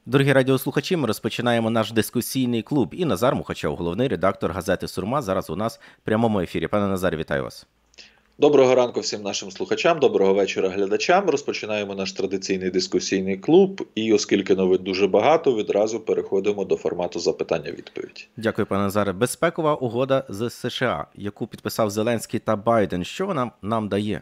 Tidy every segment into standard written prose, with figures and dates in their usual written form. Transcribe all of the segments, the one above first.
Дорогі радіослухачі, ми розпочинаємо наш дискусійний клуб. І Назар Мухачов, головний редактор газети «Сурма», зараз у нас в прямому ефірі. Пане Назар, вітаю вас. Доброго ранку всім нашим слухачам, доброго вечора глядачам. Розпочинаємо наш традиційний дискусійний клуб. І оскільки новин дуже багато, відразу переходимо до формату запитання-відповідь. Дякую, пане Назаре. Безпекова угода з США, яку підписав Зеленський та Байден. Що вона нам дає?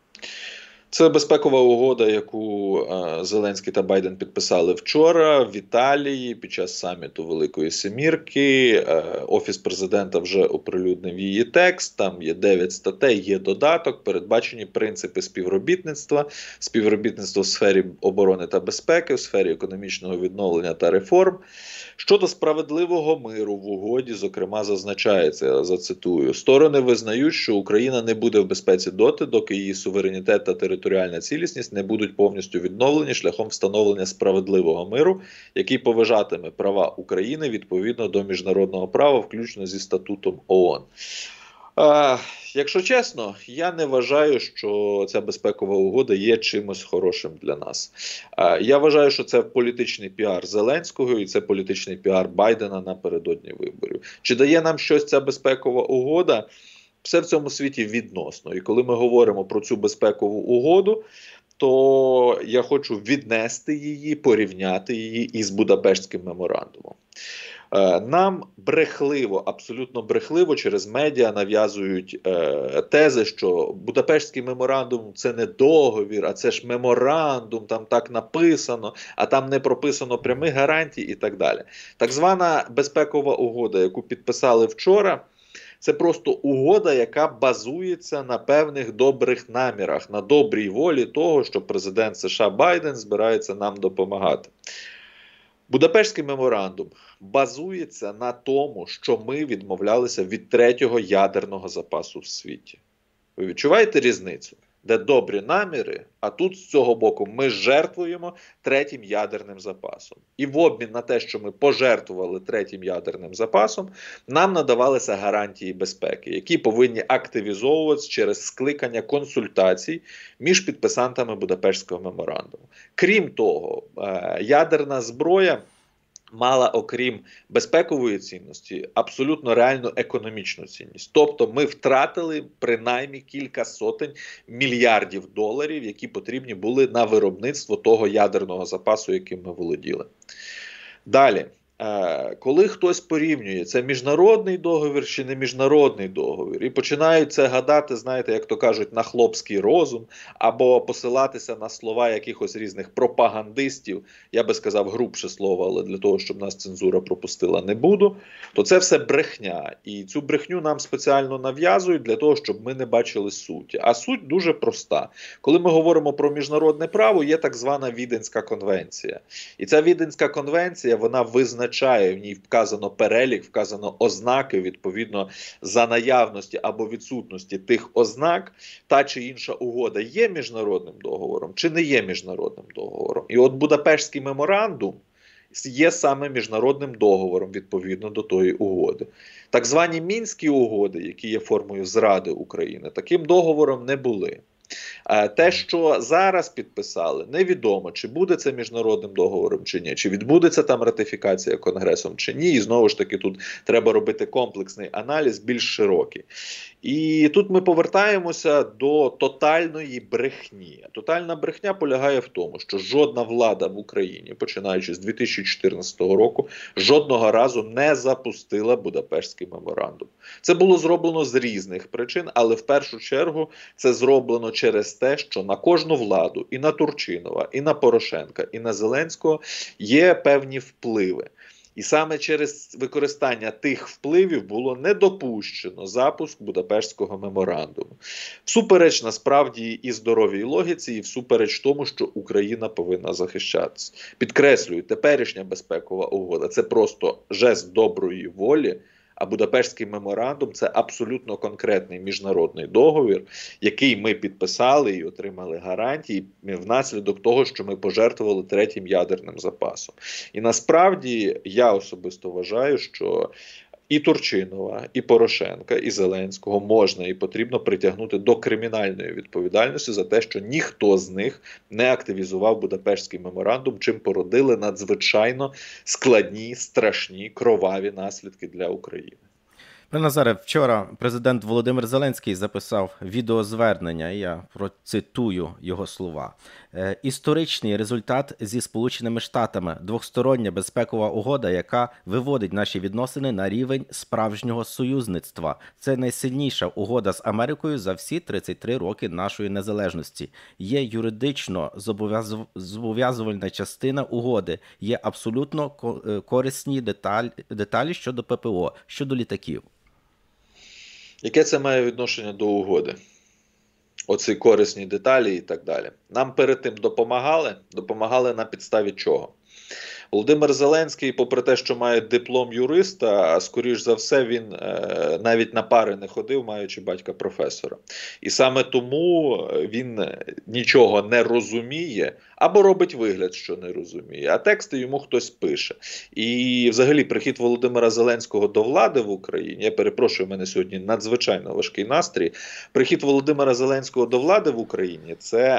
Це безпекова угода, яку Зеленський та Байден підписали вчора в Італії під час саміту Великої Семірки. Офіс президента вже оприлюднив її текст, там є 9 статей, є додаток, передбачені принципи співробітництва в сфері оборони та безпеки, в сфері економічного відновлення та реформ. Щодо справедливого миру в угоді, зокрема, зазначається, я зацитую, сторони визнають, що Україна не буде в безпеці доти, доки її суверенітет та територіальна цілісність не будуть повністю відновлені шляхом встановлення справедливого миру, який поважатиме права України відповідно до міжнародного права, включно зі статутом ООН. Якщо чесно, я не вважаю, що ця безпекова угода є чимось хорошим для нас. Я вважаю, що це політичний піар Зеленського і це політичний піар Байдена напередодні виборів. Чи дає нам щось ця безпекова угода? Все в цьому світі відносно. І коли ми говоримо про цю безпекову угоду, то я хочу віднести її, порівняти її із Будапештським меморандумом. Нам брехливо, абсолютно брехливо через медіа нав'язують тези, що Будапештський меморандум – це не договір, а це ж меморандум, там так написано, а там не прописано прямих гарантій і так далі. Так звана безпекова угода, яку підписали вчора, це просто угода, яка базується на певних добрих намірах, на добрій волі того, що президент США Байден збирається нам допомагати. Будапештський меморандум базується на тому, що ми відмовлялися від третього ядерного запасу в світі. Ви відчуваєте різницю? Де добрі наміри, а тут з цього боку ми жертвуємо третім ядерним запасом. І в обмін на те, що ми пожертвували третім ядерним запасом, нам надавалися гарантії безпеки, які повинні активізовуватися через скликання консультацій між підписантами Будапештського меморандуму. Крім того, ядерна зброя мала, окрім безпекової цінності, абсолютно реальну економічну цінність. Тобто ми втратили принаймні кілька сотень мільярдів доларів, які потрібні були на виробництво того ядерного запасу, яким ми володіли. Далі. Коли хтось порівнює, це міжнародний договір чи не міжнародний договір, і починають це гадати, знаєте, як то кажуть, на хлопський розум, або посилатися на слова якихось різних пропагандистів, я би сказав грубше слово, але для того, щоб нас цензура пропустила, не буду, то це все брехня. І цю брехню нам спеціально нав'язують для того, щоб ми не бачили суті. А суть дуже проста. Коли ми говоримо про міжнародне право, є так звана Віденська конвенція. І ця Віденська конвенція, вона визначає, в ній вказано перелік, вказано ознаки, відповідно, за наявності або відсутності тих ознак, та чи інша угода є міжнародним договором, чи не є міжнародним договором. І от Будапештський меморандум є саме міжнародним договором відповідно до тої угоди. Так звані Мінські угоди, які є формою зради України, таким договором не були. Те, що зараз підписали, невідомо, чи буде це міжнародним договором, чи ні, чи відбудеться там ратифікація Конгресом, чи ні. І знову ж таки тут треба робити комплексний аналіз, більш широкий. І тут ми повертаємося до тотальної брехні. Тотальна брехня полягає в тому, що жодна влада в Україні, починаючи з 2014 року, жодного разу не запустила Будапештський меморандум. Це було зроблено з різних причин, але в першу чергу це зроблено через те, що на кожну владу, і на Турчинова, і на Порошенка, і на Зеленського є певні впливи. І саме через використання тих впливів було не допущено запуск Будапештського меморандуму. Всупереч насправді і здоровій логіці, і всупереч тому, що Україна повинна захищатися. Підкреслюю, теперішня безпекова угода – це просто жест доброї волі, а Будапештський меморандум – це абсолютно конкретний міжнародний договір, який ми підписали і отримали гарантії внаслідок того, що ми пожертвували третім ядерним запасом. І насправді я особисто вважаю, що і Турчинова, і Порошенка, і Зеленського можна і потрібно притягнути до кримінальної відповідальності за те, що ніхто з них не активізував Будапештський меморандум, чим породили надзвичайно складні, страшні, кроваві наслідки для України. Пане Назаре, вчора президент Володимир Зеленський записав відеозвернення, і я процитую його слова. «Історичний результат зі Сполученими Штатами – двостороння безпекова угода, яка виводить наші відносини на рівень справжнього союзництва. Це найсильніша угода з Америкою за всі 33 роки нашої незалежності. Є юридично зобов'язувальна частина угоди, є абсолютно корисні деталі щодо ППО, щодо літаків». Яке це має відношення до угоди? Оці корисні деталі і так далі. Нам перед тим допомагали на підставі чого? Володимир Зеленський, попри те, що має диплом юриста, скоріш за все, він навіть на пари не ходив, маючи батька професора. І саме тому він нічого не розуміє, або робить вигляд, що не розуміє, а тексти йому хтось пише. І взагалі прихід Володимира Зеленського до влади в Україні, я перепрошую, у мене сьогодні надзвичайно важкий настрій, прихід Володимира Зеленського до влади в Україні – це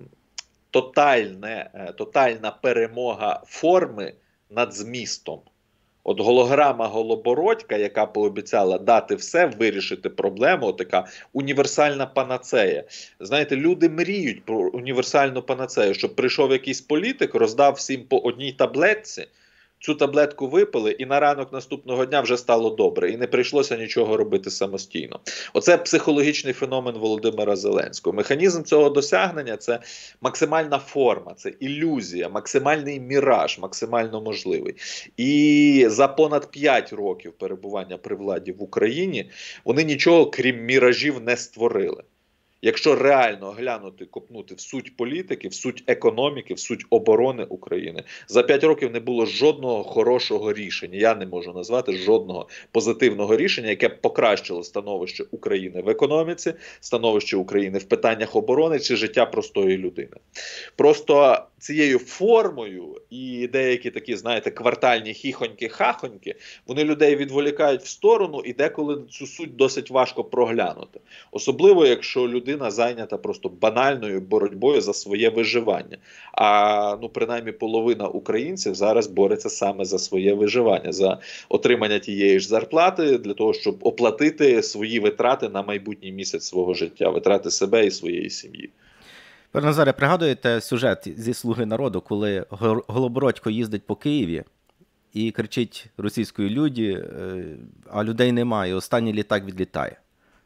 тотальна перемога форми над змістом. От голограма Голобородька, яка пообіцяла дати все, вирішити проблему, така універсальна панацея. Знаєте, люди мріють про універсальну панацею, щоб прийшов якийсь політик, роздав всім по одній таблетці, цю таблетку випили, і на ранок наступного дня вже стало добре, і не прийшлося нічого робити самостійно. Оце психологічний феномен Володимира Зеленського. Механізм цього досягнення – це максимальна форма, це ілюзія, максимальний міраж, максимально можливий. І за понад 5 років перебування при владі в Україні вони нічого, крім міражів, не створили. Якщо реально глянути, копнути в суть політики, в суть економіки, в суть оборони України, за 5 років не було жодного хорошого рішення. Я не можу назвати жодного позитивного рішення, яке б покращило становище України в економіці, становище України в питаннях оборони чи життя простої людини. Просто цією формою і деякі такі, знаєте, квартальні хіхоньки-хахоньки, вони людей відволікають в сторону, і деколи цю суть досить важко проглянути. Особливо, якщо людина зайнята просто банальною боротьбою за своє виживання. А, принаймні, половина українців зараз бореться саме за своє виживання, за отримання тієї ж зарплати, для того, щоб оплатити свої витрати на майбутній місяць свого життя, витрати себе і своєї сім'ї. Пане Назаре, пригадуєте сюжет зі «Слуги народу», коли Голобородько їздить по Києві і кричить російською люді, а людей немає, останній літак відлітає?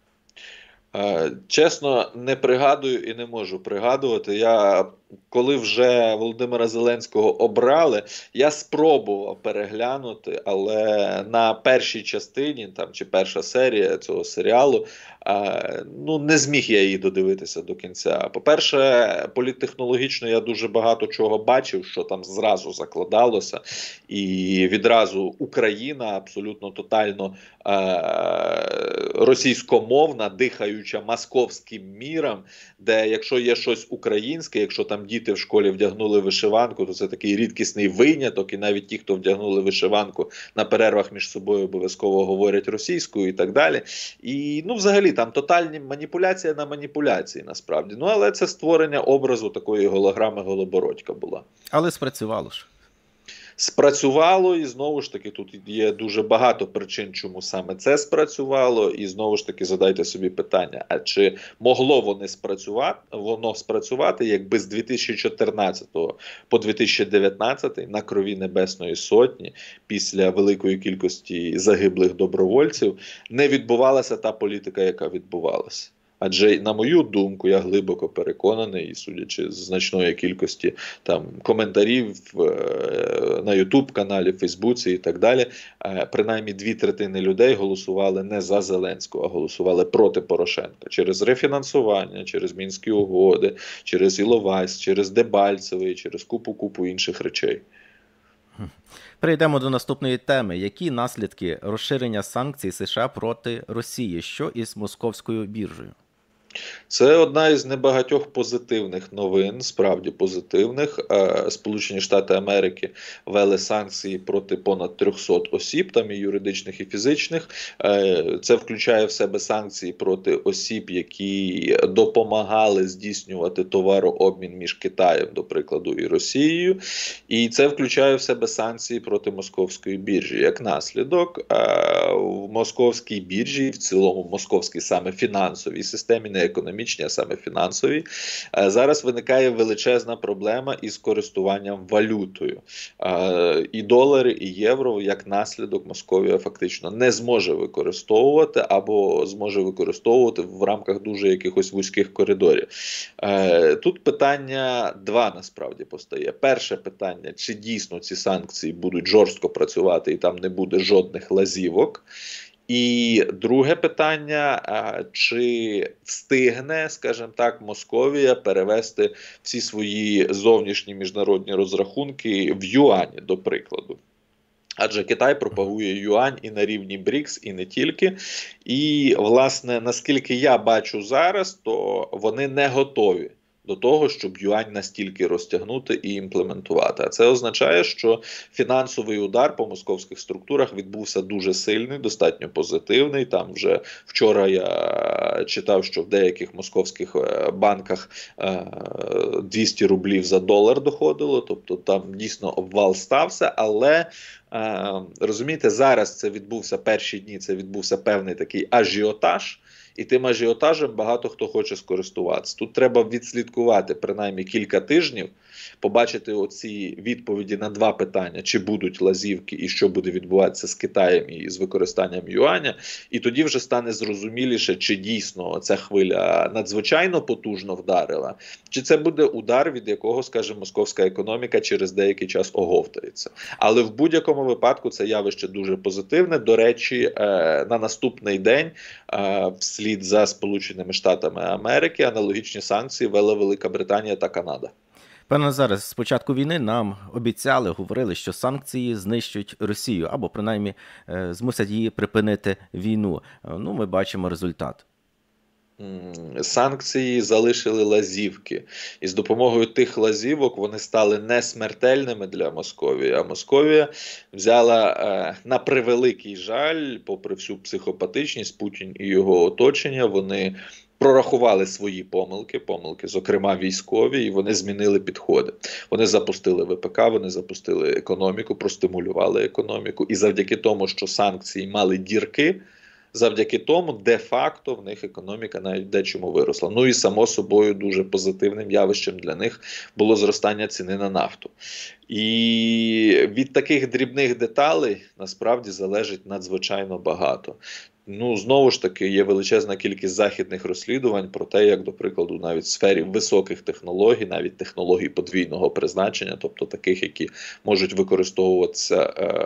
Чесно, не пригадую і не можу пригадувати. Коли вже Володимира Зеленського обрали, я спробував переглянути, але на першій частині, чи перша серія цього серіалу, не зміг я її додивитися до кінця. По-перше, політтехнологічно я дуже багато чого бачив, що там зразу закладалося, і відразу Україна абсолютно тотально російськомовна, дихаюча московським міром, де якщо є щось українське, якщо там діти в школі вдягнули вишиванку, то це такий рідкісний виняток, і навіть ті, хто вдягнули вишиванку, на перервах між собою обов'язково говорять російською і так далі. І, взагалі, там тотальні маніпуляція на маніпуляції, насправді. Але це створення образу такої голограми Голобородька була. Але спрацювало ж. Спрацювало, і знову ж таки тут є дуже багато причин, чому саме це спрацювало, і знову ж таки задайте собі питання, а чи могло воно спрацювати, якби з 2014 по 2019 на крові Небесної Сотні, після великої кількості загиблих добровольців, не відбувалася та політика, яка відбувалася. Адже, на мою думку, я глибоко переконаний, і судячи з значної кількості коментарів на YouTube-каналі, Фейсбуці і так далі, принаймні 2/3 людей голосували не за Зеленського, а голосували проти Порошенка. Через рефінансування, через Мінські угоди, через Іловайськ, через Дебальцевий, через купу інших речей. Перейдемо до наступної теми. Які наслідки розширення санкцій США проти Росії? Що із московською біржею? Це одна із небагатьох позитивних новин, справді позитивних. Сполучені Штати Америки ввели санкції проти понад 300 осіб, там і юридичних, і фізичних. Це включає в себе санкції проти осіб, які допомагали здійснювати товарообмін між Китаєм, до прикладу, і Росією. І це включає в себе санкції проти московської біржі. Як наслідок, в московській біржі, в цілому московській саме фінансовій системі, не економічній, а саме фінансовій, зараз виникає величезна проблема із користуванням валютою. І долари, і євро, як наслідок, Московія фактично не зможе використовувати або зможе використовувати в рамках дуже якихось вузьких коридорів. Тут питання два насправді постає. Перше питання, чи дійсно ці санкції будуть жорстко працювати і там не буде жодних лазівок. І друге питання, чи встигне, скажімо так, Московія перевести всі свої зовнішні міжнародні розрахунки в юані, до прикладу. Адже Китай пропагує юань і на рівні БРІКС, і не тільки. І, власне, наскільки я бачу зараз, то вони не готові до того, щоб юань настільки розтягнути і імплементувати. А це означає, що фінансовий удар по московських структурах відбувся дуже сильний, достатньо позитивний. Там вже вчора я читав, що в деяких московських банках 200 рублів за долар доходило, тобто там дійсно обвал стався, але розумієте, зараз це відбувся перші дні, це відбувся певний такий ажіотаж, і тим ажіотажем багато хто хоче скористуватися. Тут треба відслідкувати принаймні кілька тижнів, побачити оці відповіді на два питання, чи будуть лазівки і що буде відбуватися з Китаєм і з використанням юаня, і тоді вже стане зрозуміліше, чи дійсно ця хвиля надзвичайно потужно вдарила, чи це буде удар, від якого, скажімо, московська економіка через деякий час оговтається. Але в будь-якому випадку це явище дуже позитивне. До речі, на наступний день вслід за Сполученими Штатами Америки аналогічні санкції ввела Велика Британія та Канада. Пане Назаре, з початку війни нам обіцяли, говорили, що санкції знищують Росію, або принаймні змусять її припинити війну. Ну, ми бачимо результат. Санкції залишили лазівки. І з допомогою тих лазівок вони стали не смертельними для Московії, а Московія взяла, на превеликий жаль, попри всю психопатичність, Путін і його оточення, вони прорахували свої помилки, зокрема військові, і вони змінили підходи. Вони запустили ВПК, вони запустили економіку, простимулювали економіку. І завдяки тому, що санкції мали дірки, завдяки тому, де-факто в них економіка навіть дечому виросла. Ну і само собою дуже позитивним явищем для них було зростання ціни на нафту. І від таких дрібних деталей насправді залежить надзвичайно багато. Ну, знову ж таки, є величезна кількість західних розслідувань про те, як, до прикладу, навіть в сфері високих технологій, навіть технологій подвійного призначення, тобто таких, які можуть використовуватися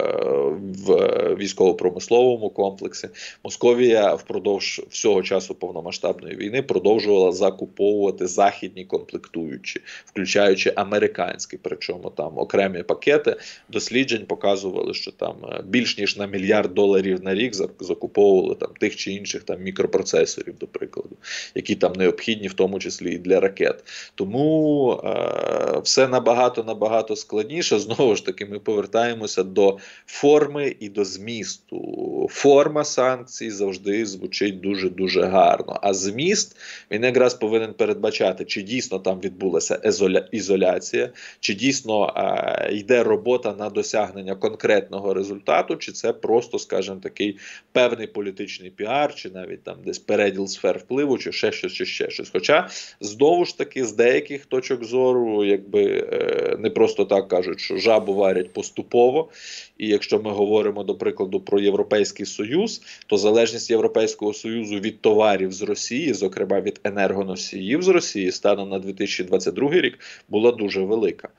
в військово-промисловому комплексі, Московія впродовж всього часу повномасштабної війни продовжувала закуповувати західні комплектуючі, включаючи американські, причому там окремі пакети досліджень показували, що там більш ніж на $1 мільярд на рік закуповували там тих чи інших там мікропроцесорів, до прикладу, які там необхідні, в тому числі і для ракет. Тому все набагато складніше. Знову ж таки, ми повертаємося до форми і до змісту. Форма санкцій завжди звучить дуже-дуже гарно. А зміст, він якраз повинен передбачати, чи дійсно там відбулася ізоляція, чи дійсно йде робота на досягнення конкретного результату, чи це просто, скажімо, такий певний політичний піар, чи навіть там десь переділ сфер впливу, чи ще щось. Хоча, знову ж таки, з деяких точок зору, якби не просто так кажуть, що жабу варять поступово, і якщо ми говоримо, до прикладу, про Європейський Союз, то залежність Європейського Союзу від товарів з Росії, зокрема від енергоносіїв з Росії, станом на 2022 рік, була дуже велика.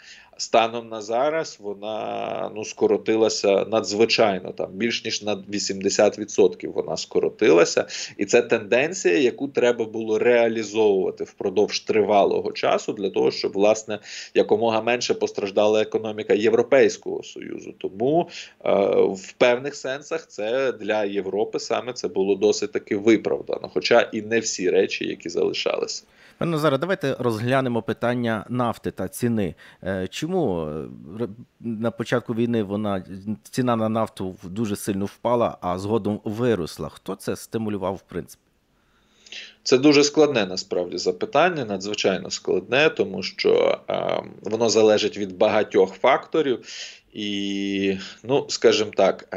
станом на зараз вона скоротилася надзвичайно, там більш ніж на 80% вона скоротилася. І це тенденція, яку треба було реалізовувати впродовж тривалого часу для того, щоб, власне, якомога менше постраждала економіка Європейського Союзу. Тому в певних сенсах це для Європи саме це було досить таки виправдано, хоча і не всі речі, які залишалися. Пане Назаре, давайте розглянемо питання нафти та ціни. Чому на початку війни ціна на нафту дуже сильно впала, а згодом виросла? Хто це стимулював в принципі? Це дуже складне, насправді, запитання, надзвичайно складне, тому що воно залежить від багатьох факторів. І, скажімо так,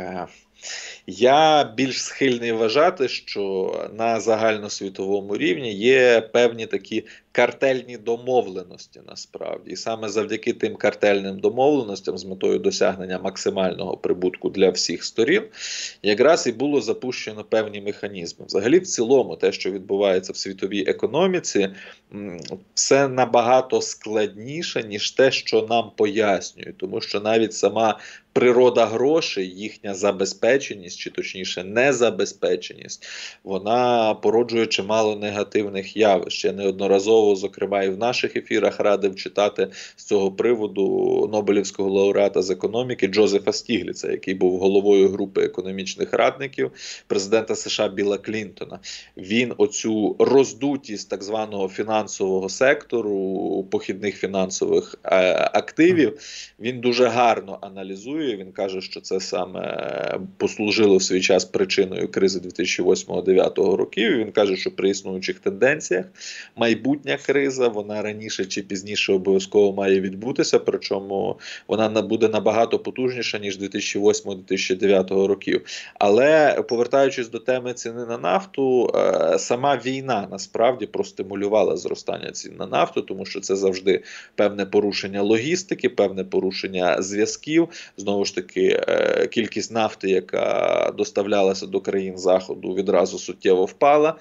я більш схильний вважати, що на загальносвітовому рівні є певні такі картельні домовленості насправді. І саме завдяки тим картельним домовленостям з метою досягнення максимального прибутку для всіх сторін, якраз і було запущено певні механізми. Взагалі, в цілому, те, що відбувається в світовій економіці, все набагато складніше, ніж те, що нам пояснюють. Тому що навіть сама природа грошей, їхня забезпеченість, чи точніше незабезпеченість, вона породжує чимало негативних явищ. Я неодноразово, зокрема і в наших ефірах, радив читати з цього приводу Нобелівського лауреата з економіки Джозефа Стігліца, який був головою групи економічних радників президента США Білла Клінтона. Він оцю роздутість так званого фінансового сектору, похідних фінансових активів, він дуже гарно аналізує. Він каже, що це саме послужило в свій час причиною кризи 2008-2009 років. І він каже, що при існуючих тенденціях майбутня криза, вона раніше чи пізніше обов'язково має відбутися, причому вона буде набагато потужніша, ніж 2008-2009 років. Але, повертаючись до теми ціни на нафту, сама війна насправді простимулювала зростання цін на нафту, тому що це завжди певне порушення логістики, певне порушення зв'язків. Знову ж таки, кількість нафти, яка доставлялася до країн Заходу, відразу суттєво впала.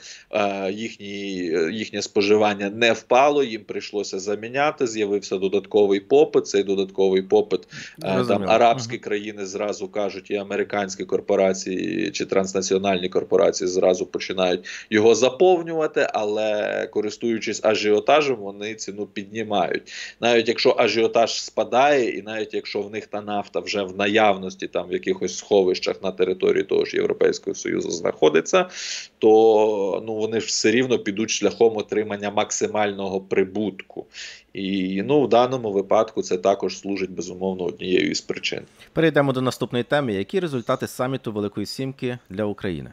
Їхнє споживання не впало, їм прийшлося заміняти, з'явився додатковий попит. Цей додатковий попит, там арабські країни зразу кажуть, і американські корпорації чи транснаціональні корпорації зразу починають його заповнювати, але користуючись ажіотажем, вони ціну піднімають. Навіть якщо ажіотаж спадає, і навіть якщо в них та нафта вже в наявності, там в якихось сховищах на території того ж Європейського Союзу знаходиться, то вони ж все рівно підуть шляхом отримання максимального прибутку. І в даному випадку це також служить, безумовно, однією із причин. Перейдемо до наступної теми. Які результати саміту Великої Сімки для України?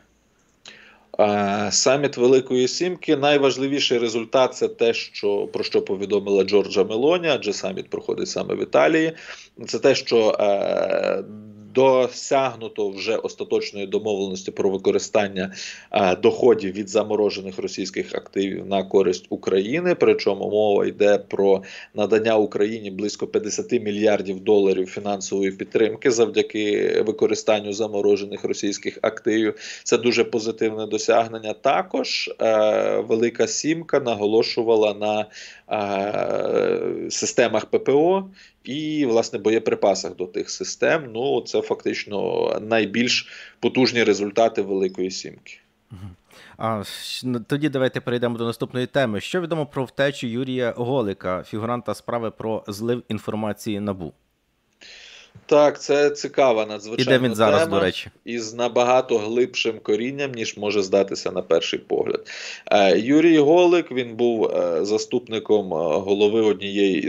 Саміт Великої Сімки, найважливіший результат – це те, про що повідомила Джорджа Мелоні, адже саміт проходить саме в Італії. Це те, що досягнуто вже остаточної домовленості про використання доходів від заморожених російських активів на користь України. Причому мова йде про надання Україні близько 50 мільярдів доларів фінансової підтримки завдяки використанню заморожених російських активів. Це дуже позитивне досягнення. Також Велика Сімка наголошувала на системах ППО і, власне, боєприпасах до тих систем. Це фактично найбільш потужні результати Великої Сімки. Тоді давайте перейдемо до наступної теми. Що відомо про втечу Юрія Голика, фігуранта справи про злив інформації НАБУ? Так, це цікава надзвичайно тема. І де він зараз, тема, до речі? із набагато глибшим корінням, ніж може здатися на перший погляд. Юрій Голик, він був заступником голови однієї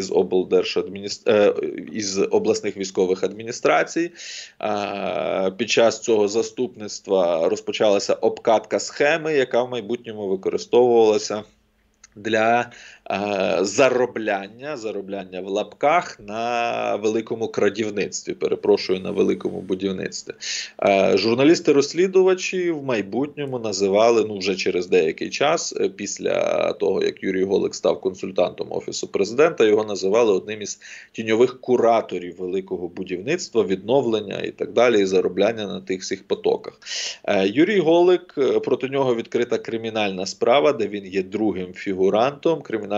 із обласних військових адміністрацій. Під час цього заступництва розпочалася обкатка схеми, яка в майбутньому використовувалася для заробляння в лапках на великому крадівництві, на великому будівництві. Журналісти-розслідувачі в майбутньому називали, вже через деякий час, після того, як Юрій Голик став консультантом Офісу Президента, його називали одним із тіньових кураторів великого будівництва, відновлення і так далі, і заробляння на тих всіх потоках. Юрій Голик, проти нього відкрита кримінальна справа, де він є другим фігурантом. Кримінальна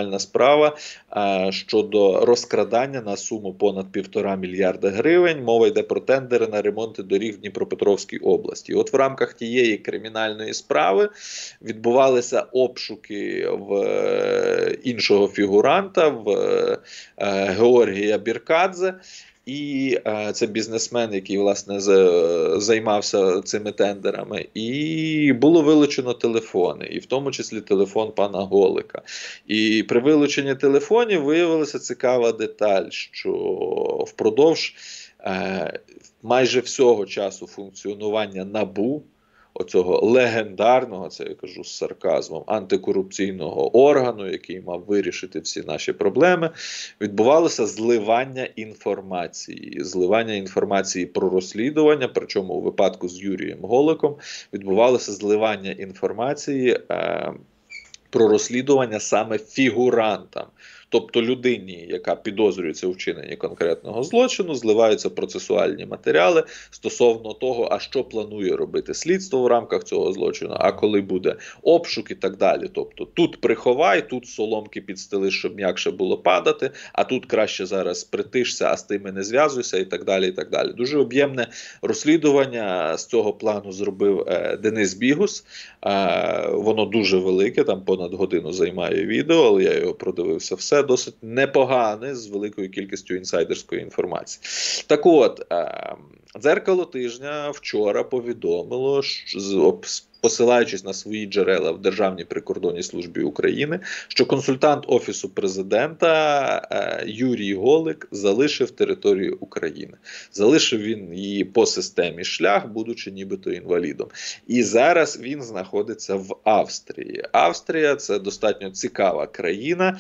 кримінальна справа щодо розкрадання на суму понад 1,5 мільярда гривень. Мова йде про тендери на ремонти доріг в Дніпропетровській області. От в рамках тієї кримінальної справи відбувалися обшуки в іншого фігуранта, в Георгія Біркадзе. І це бізнесмен, який, власне, займався цими тендерами. І було вилучено телефони, і в тому числі телефон пана Голика. І при вилученні телефонів виявилася цікава деталь, що впродовж майже всього часу функціонування НАБУ, оцього легендарного, це я кажу з сарказмом, антикорупційного органу, який мав вирішити всі наші проблеми, відбувалося зливання інформації. Зливання інформації про розслідування, причому у випадку з Юрієм Голиком відбувалося зливання інформації про розслідування саме фігурантам. Тобто людині, яка підозрюється у вчиненні конкретного злочину, зливаються процесуальні матеріали стосовно того, а що планує робити слідство в рамках цього злочину, а коли буде обшук і так далі. Тобто тут приховай, тут соломки підстели, щоб м'якше було падати, а тут краще зараз притишся, а з тими не зв'язуйся і так далі, і так далі. Дуже об'ємне розслідування з цього плану зробив Денис Бігус. Воно дуже велике, там понад годину займає відео, але я його продивився все. Досить непогане, з великою кількістю інсайдерської інформації. Так от, «Дзеркало тижня» вчора повідомило, посилаючись на свої джерела в Державній прикордонній службі України, що консультант Офісу Президента Юрій Голик залишив територію України. Залишив він її по системі шлях, будучи нібито інвалідом. І зараз він знаходиться в Австрії. Австрія – це достатньо цікава країна,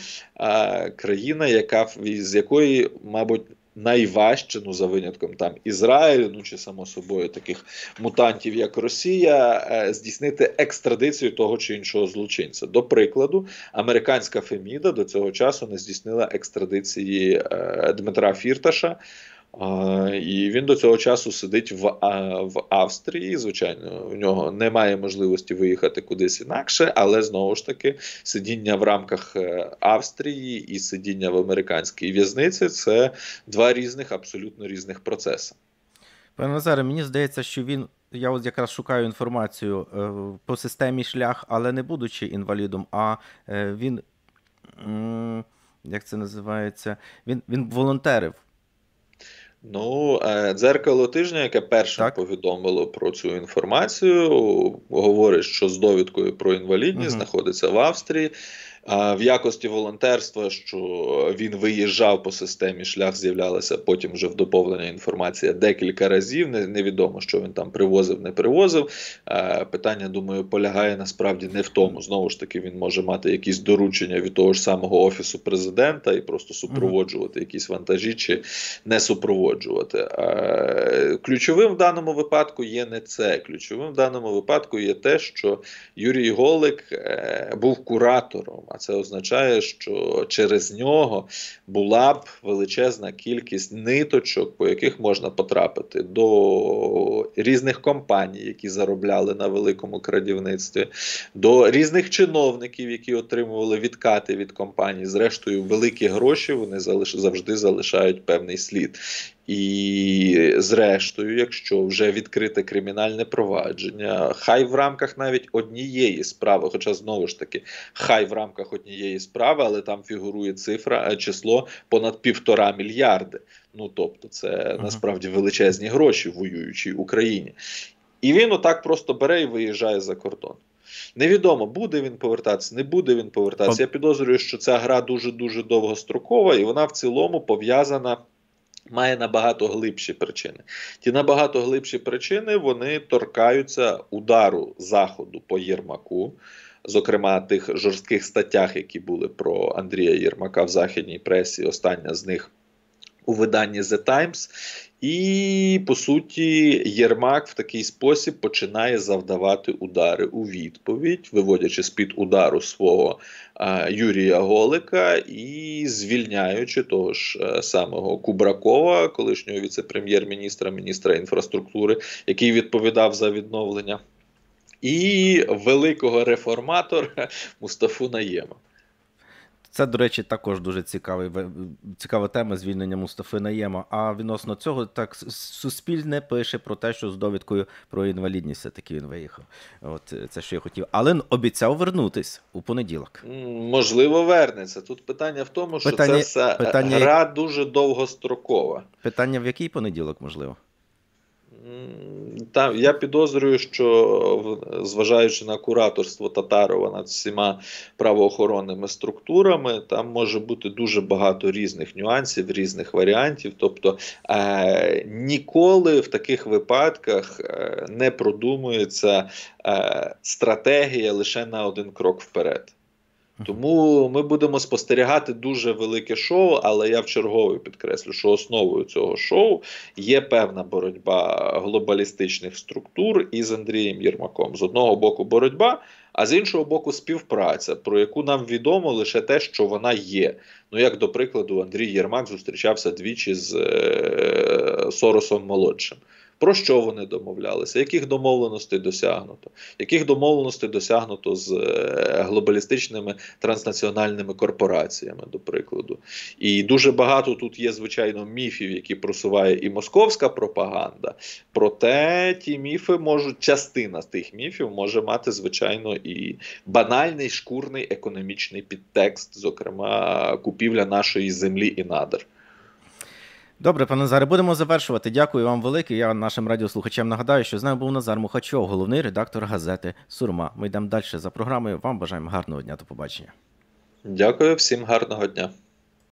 з якої, мабуть, найважче, за винятком там Ізраїлю, чи само собою таких мутантів, як Росія, здійснити екстрадицію того чи іншого злочинця. До прикладу, американська Феміда до цього часу не здійснила екстрадиції Дмитра Фірташа, і він до цього часу сидить в Австрії. Звичайно, у нього немає можливості виїхати кудись інакше, але знову ж таки сидіння в рамках Австрії і сидіння в американській в'язниці – це два різних, абсолютно різних процеси. Пане Назаре, мені здається, що я от якраз шукаю інформацію по системі шлях, але не будучи інвалідом, а він, як це називається, він волонтерив. «Дзеркало тижня», яке першим повідомило про цю інформацію, говорить, що з довідкою про інвалідність знаходиться в Австрії. В якості волонтерства, що він виїжджав по системі шлях, з'являлася потім вже в доповнення інформація декілька разів. Невідомо, що він там привозив, не привозив. Питання, думаю, полягає насправді не в тому. Знову ж таки, він може мати якісь доручення від того ж самого Офісу Президента і просто супроводжувати якісь вантажі чи не супроводжувати. Ключовим в даному випадку є не це. Ключовим в даному випадку є те, що Юрій Голик був куратором. А це означає, що через нього була б величезна кількість ниточок, по яких можна потрапити до різних компаній, які заробляли на великому крадівництві, до різних чиновників, які отримували відкати від компаній. Зрештою, великі гроші, вони завжди залишають певний слід. І зрештою, якщо вже відкрите кримінальне провадження, хай в рамках навіть однієї справи, хоча знову ж таки, хай в рамках однієї справи, але там фігурує число понад 1,5 мільярди. Тобто це насправді величезні гроші в воюючій Україні. І він отак просто бере і виїжджає за кордон. Невідомо, буде він повертатися, не буде він повертатися. Я підозрюю, що ця гра дуже-дуже довгострокова, і вона в цілому пов'язана, має набагато глибші причини. Ті набагато глибші причини, вони торкаються удару Заходу по Єрмаку, зокрема тих жорстких статтях, які були про Андрія Єрмака в західній пресі, остання з них у виданні The Times. І, по суті, Єрмак в такий спосіб починає завдавати удари у відповідь, виводячи з-під удару свого Юрія Голика і звільняючи того ж самого Кубракова, колишнього віце-прем'єр-міністра, міністра інфраструктури, який відповідав за відновлення, і великого реформатора Мустафу Найєма. Це, до речі, також дуже цікава тема звільнення Мустафи Найєма. А відносно цього, так, Суспільне пише про те, що з довідкою про інвалідність все-таки він виїхав. От це, що я хотів. Але обіцяв вернутись у понеділок. Можливо, вернеться. Тут питання в тому, що це все гра дуже довгострокова. Питання в який понеділок, можливо? Там, я підозрюю, що зважаючи на кураторство Татарова над всіма правоохоронними структурами, там може бути дуже багато різних нюансів, різних варіантів. Тобто ніколи в таких випадках не продумується стратегія лише на один крок вперед. Тому ми будемо спостерігати дуже велике шоу, але я вчергове підкреслю, що основою цього шоу є певна боротьба глобалістичних структур із Андрієм Єрмаком. З одного боку боротьба, а з іншого боку співпраця, про яку нам відомо лише те, що вона є. Ну, як, до прикладу, Андрій Єрмак зустрічався двічі з Соросом-молодшим. Про що вони домовлялися? Яких домовленостей досягнуто? Яких домовленостей досягнуто з глобалістичними транснаціональними корпораціями, до прикладу? І дуже багато тут є, звичайно, міфів, які просуває і московська пропаганда. Проте ті міфи можуть, частина з тих міфів може мати, звичайно, і банальний шкурний економічний підтекст, зокрема, купівля нашої землі і надр. Добре, пане Назаре, будемо завершувати. Дякую вам велике. Я нашим радіослухачам нагадаю, що з нами був Назар Мухачов, головний редактор газети «Сурма». Ми йдемо далі за програмою. Вам бажаємо гарного дня. До побачення. Дякую, всім гарного дня.